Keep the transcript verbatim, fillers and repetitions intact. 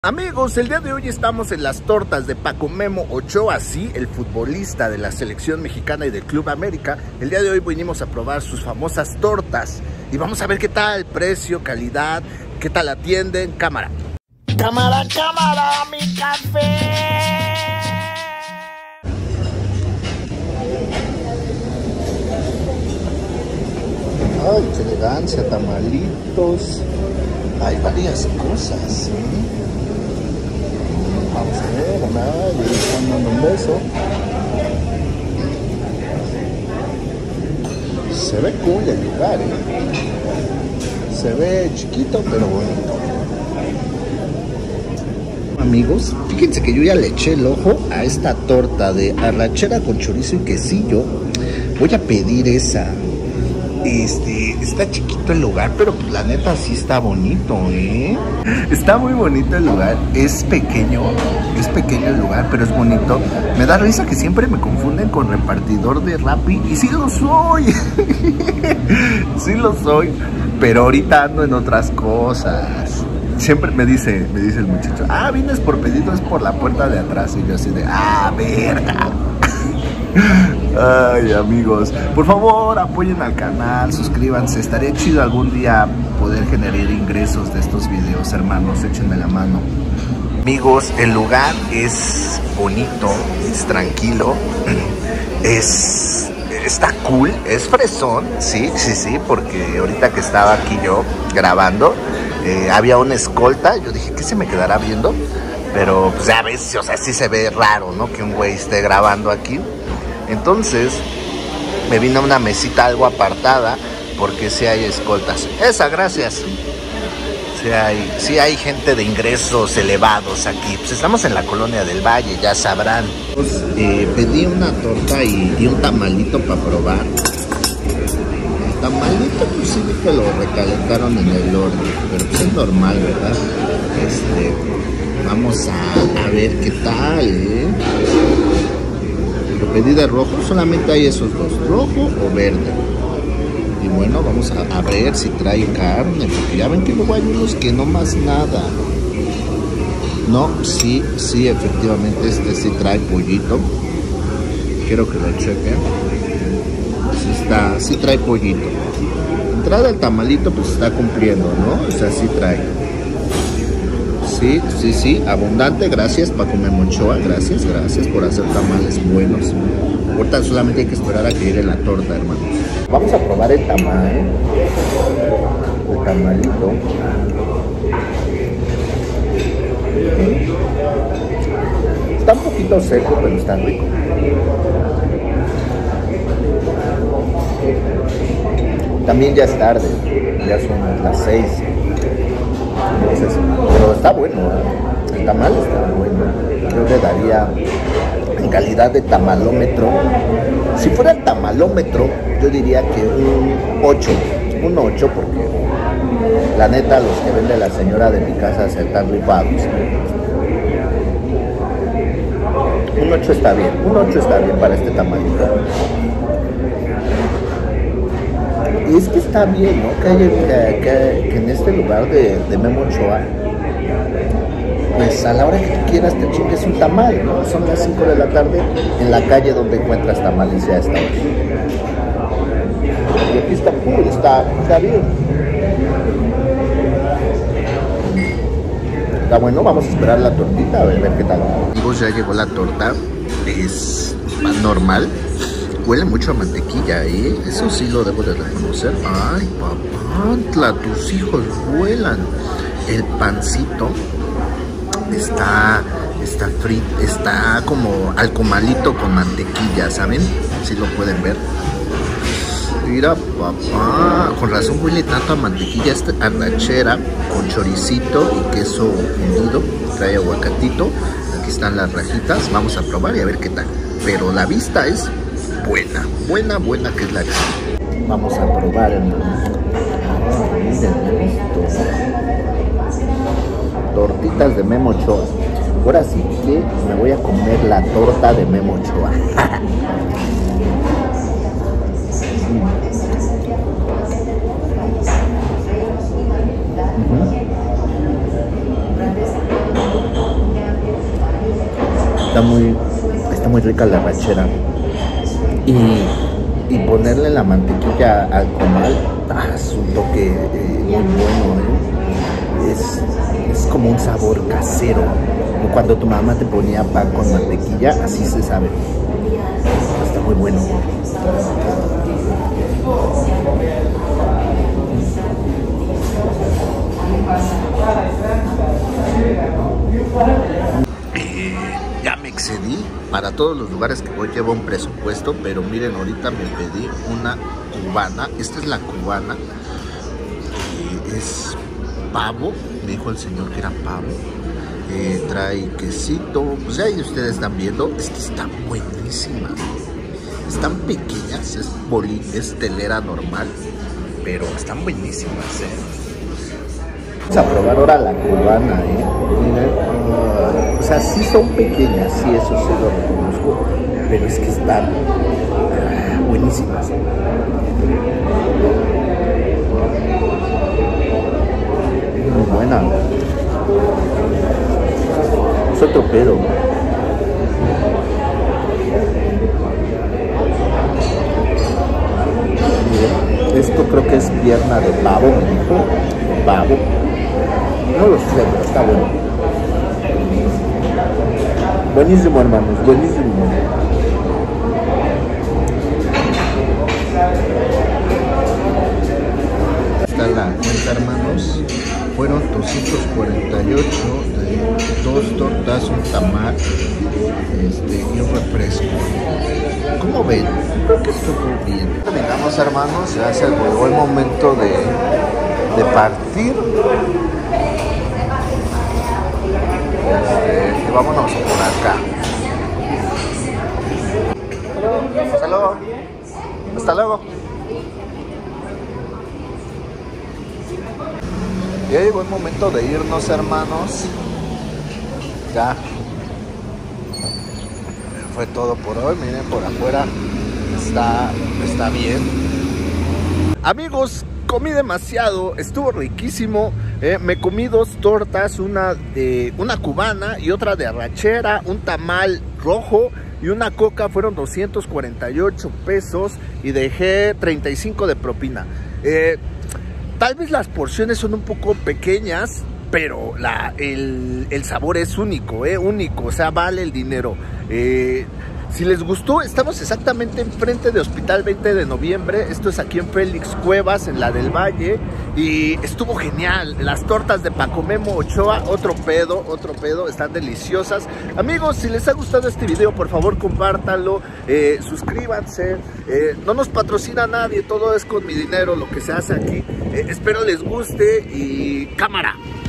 Amigos, el día de hoy estamos en las tortas de Paco Memo Ochoa, sí, el futbolista de la selección mexicana y del Club América. El día de hoy vinimos a probar sus famosas tortas y vamos a ver qué tal, precio, calidad, qué tal atienden. Cámara. Cámara, cámara, mi café. Ay, qué elegancia, tamalitos. Hay varias cosas, ¿sí? Vamos a ver, nada, le están dando un beso. Se ve cool el lugar, ¿eh? Se ve chiquito pero bonito. Amigos, fíjense que yo ya le eché el ojo a esta torta de arrachera con chorizo y quesillo. Voy a pedir esa. Este, está chiquito el lugar, pero pues la neta sí está bonito, ¿eh? Está muy bonito el lugar, es pequeño, es pequeño el lugar, pero es bonito. Me da risa que siempre me confunden con repartidor de Rappi, y sí lo soy, sí lo soy, pero ahorita ando en otras cosas. Siempre me dice, me dice el muchacho, ah, vienes por pedido, es por la puerta de atrás, y yo así de, ah, verga. Ay, amigos, por favor apoyen al canal, suscríbanse. Estaría chido algún día poder generar ingresos de estos videos, hermanos, échenme la mano. Amigos, el lugar es bonito, es tranquilo, es está cool, es fresón, sí, sí, sí, porque ahorita que estaba aquí yo grabando, eh, había una escolta, yo dije, ¿qué se me quedará viendo? Pero pues ya ves, o sea, sí se ve raro, ¿no? Que un güey esté grabando aquí. Entonces me vine a una mesita algo apartada porque sí hay escoltas. Esa, gracias. Sí hay, sí hay gente de ingresos elevados aquí. Pues estamos en la colonia del Valle, ya sabrán. Pues, eh, pedí una torta y, y un tamalito para probar. El tamalito pues sí que lo recalentaron en el horno, pero pues es normal, ¿verdad? Este, vamos a, a ver qué tal, ¿eh? Lo pedí de rojo, solamente hay esos dos, rojo o verde. Y bueno, vamos a, a ver si trae carne, porque ya ven que luego hay unos que no más nada. No, sí, sí, efectivamente este sí trae pollito. Quiero que lo chequen. Sí, está, sí trae pollito. Entrada al tamalito pues está cumpliendo, ¿no? O sea, sí trae. Sí, sí, sí, abundante, gracias Paco Memo Ochoa, gracias, gracias por hacer tamales buenos. Ahorita solamente hay que esperar a que llegue la torta, hermanos. Vamos a probar el tamal, ¿eh? El tamalito. Está un poquito seco, pero está rico. También ya es tarde, ya son las seis. Entonces, pero está bueno, ¿eh? El tamal está bueno. Yo le daría en calidad de tamalómetro. Si fuera el tamalómetro, yo diría que un ocho. Un ocho porque la neta los que vende la señora de mi casa se están rifados. Un ocho está bien, un ocho está bien para este tamalito. Y es que está bien, ¿no? Que, hay, que, que, que en este lugar de, de Memo Ochoa, pues a la hora que tú quieras te chingues un tamal, ¿no? Son las cinco de la tarde en la calle donde encuentras tamales ya está. Y aquí está cool, está, está bien. Está bueno, vamos a esperar la tortita a ver, a ver qué tal. Amigos, ya llegó la torta, es más normal. Huele mucho a mantequilla, ¿eh? Eso sí lo debo de reconocer. Ay, papantla, tus hijos vuelan. El pancito está, está frito, está como al comalito con mantequilla, ¿saben? Si lo pueden ver. Mira, papá, con razón huele tanto a mantequilla. Esta arrachera con choricito y queso fundido. Trae aguacatito. Aquí están las rajitas. Vamos a probar y a ver qué tal. Pero la vista es buena, buena, buena que es la que vamos a probar, hermanos. Miren esto. Tortitas de Memo Ochoa. Ahora sí que me voy a comer la torta de Memo Ochoa. Está muy, está muy rica la arrachera. Y, y ponerle la mantequilla al comal, ah, es un toque eh, muy bueno, ¿eh? Es, es como un sabor casero. Como cuando tu mamá te ponía pan con mantequilla, así se sabe. Está muy bueno. Eh, ya me excedí. Para todos los lugares que voy llevo un presupuesto, pero miren, ahorita me pedí una cubana. Esta es la cubana. Eh, es pavo, me dijo el señor que era pavo. Eh, trae quesito, pues ahí ustedes están viendo. Es que está buenísima. Están pequeñas, es boli, es telera normal, pero están buenísimas, ¿eh? Vamos a probar ahora la cubana, ¿eh? Miren, uh, o sea, sí son pequeñas, sí, eso sí lo reconozco, pero es que están uh, buenísimas. Muy buena. Es otro pedo. Esto creo que es pierna de pavo, me dijo. Pavo. No lo sé, pero está bueno. Buenísimo, hermanos, buenísimo. Está la cuenta, hermanos. Fueron doscientos cuarenta y ocho de dos tortas, un tamal este, y un refresco. ¿Cómo ven? Creo que estuvo bien. Terminamos, hermanos, ya se llegó el momento de, de partir. Este, y vámonos por acá. Hasta luego. Hasta luego. Ya llegó el momento de irnos, hermanos. Ya. Fue todo por hoy. Miren, por afuera está, está bien. Amigos, comí demasiado, estuvo riquísimo. eh, Me comí dos tortas, una de una cubana y otra de arrachera, un tamal rojo y una coca. Fueron doscientos cuarenta y ocho pesos y dejé treinta y cinco de propina. eh, Tal vez las porciones son un poco pequeñas, pero la, el, el sabor es único, eh, único, o sea, vale el dinero. Eh, si les gustó, estamos exactamente enfrente de Hospital veinte de noviembre. Esto es aquí en Félix Cuevas, en la del Valle. Y estuvo genial. Las tortas de Paco Memo Ochoa, otro pedo, otro pedo. Están deliciosas. Amigos, si les ha gustado este video, por favor, compártanlo. Eh, suscríbanse. Eh, no nos patrocina nadie. Todo es con mi dinero lo que se hace aquí. Eh, espero les guste y cámara.